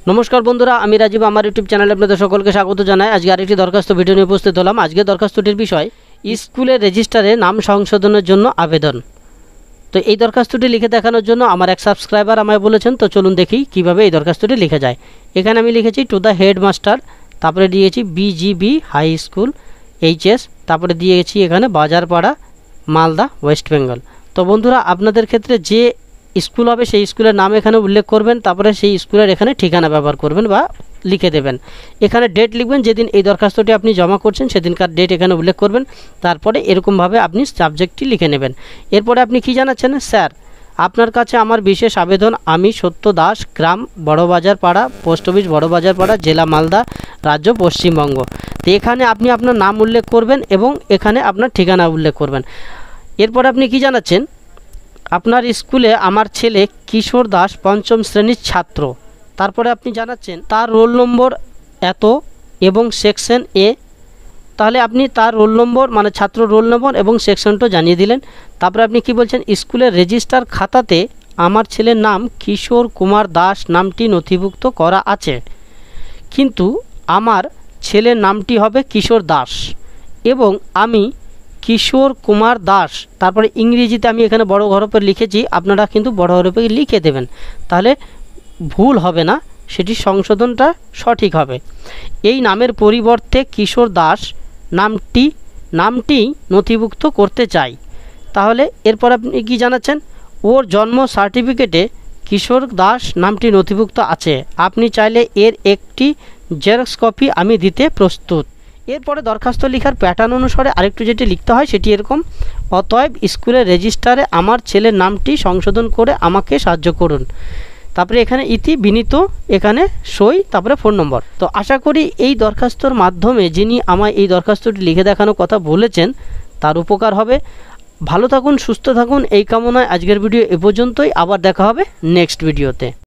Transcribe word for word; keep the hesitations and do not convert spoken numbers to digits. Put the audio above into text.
नमस्कार बंधुरा आमी राजीव आमार यूट्यूब चैनल आपनादेर सकलके स्वागत जानाई। आज आरेकटी दरखास्त भिडियो निये उपस्थित हलाम। आजके दरखास्तटिर विषय स्कूलेर रेजिस्टारे नाम संशोधनेर जोन्नो आवेदन। तो এই দরখাস্তটি লিখে দেখানোর জন্য আমার এক সাবস্ক্রাইবার আমায় বলেছেন, তো চলুন দেখি কিভাবে এই দরখাস্তটি লিখে যায়। এখানে আমি লিখেছি টু দ্য হেডমাস্টার, তারপরে দিয়েছি বিজিবি হাই স্কুল এইচএস, তারপরে দিয়েছি এখানে বাজারপাড়া মালদা ওয়েস্ট বেঙ্গল। তো বন্ধুরা আপনাদের ক্ষেত্রে যে স্কুল হবে সেই স্কুলের নাম এখানে উল্লেখ করবেন, তারপরে সেই স্কুলের এখানে ঠিকানা ব্যবহার করবেন বা লিখে দেবেন। এখানে ডেট লিখবেন, যেদিন এই দরখাস্তটি আপনি জমা করছেন সেদিনকার ডেট এখানে উল্লেখ করবেন। তারপরে এরকমভাবে আপনি সাবজেক্টটি লিখে নেবেন। এরপরে আপনি কি জানাচ্ছেন, স্যার আপনার কাছে আমার বিশেষ আবেদন, আমি সত্য দাস, গ্রাম বড়বাজার পাড়া, পোস্ট অফিস বড়বাজার পাড়া, জেলা মালদা, রাজ্য পশ্চিমবঙ্গ। তো এখানে আপনি আপনার নাম উল্লেখ করবেন এবং এখানে আপনার ঠিকানা উল্লেখ করবেন। এরপরে আপনি কি জানাচ্ছেন, আপনার স্কুলে আমার ছেলে কিশোর দাস পঞ্চম শ্রেণীর ছাত্র। তারপরে আপনি জানাচ্ছেন তার রোল নম্বর এত এবং সেকশন এ। তাহলে আপনি তার রোল নম্বর মানে ছাত্র রোল নম্বর এবং সেকশনটা জানিয়ে দিলেন। তারপরে আপনি কি বলছেন, স্কুলের রেজিস্টার খাতাতে আমার ছেলের নাম কিশোর কুমার দাস নামটি নথিভুক্ত করা আছে, কিন্তু আমার ছেলের নামটি হবে কিশোর দাস এবং আমি কিশোর কুমার দাস। তারপরে ইংরেজিতে আমি এখানে বড় হরফে লিখেছি, আপনারা কিন্তু বড় হরফে লিখে দেবেন, তাহলে ভুল হবে না, সেটি সংশোধনটা সঠিক হবে। এই নামের পরিবর্তে কিশোর দাস নামটি নামটি নথিভুক্ত করতে চাই। তাহলে এরপর আপনি কি জানাচ্ছেন, ওর জন্ম সার্টিফিকেটে কিশোর দাস নামটি নথিভুক্ত আছে, আপনি চাইলে এর একটি জেরক্স কপি আমি দিতে প্রস্তুত। এরপরে দরখাস্ত লেখার প্যাটার্ন অনুসারে আরেকটু যেটি লিখতে হয় সেটি এরকম, অতএব স্কুলের রেজিস্টারে আমার ছেলের নামটি সংশোধন করে আমাকে সাহায্য করুন। তারপরে এখানে ইতি বিনীত, এখানে সই, তারপরে ফোন নম্বর। তো আশা করি এই দরখাস্তর মাধ্যমে যিনি আমায় এই দরখাস্তটি লিখে দেখানোর কথা বলেছেন তার উপকার হবে। ভালো থাকুন, সুস্থ থাকুন, এই কামনায় আজকের ভিডিও এ পর্যন্তই। আবার দেখা হবে নেক্সট ভিডিওতে।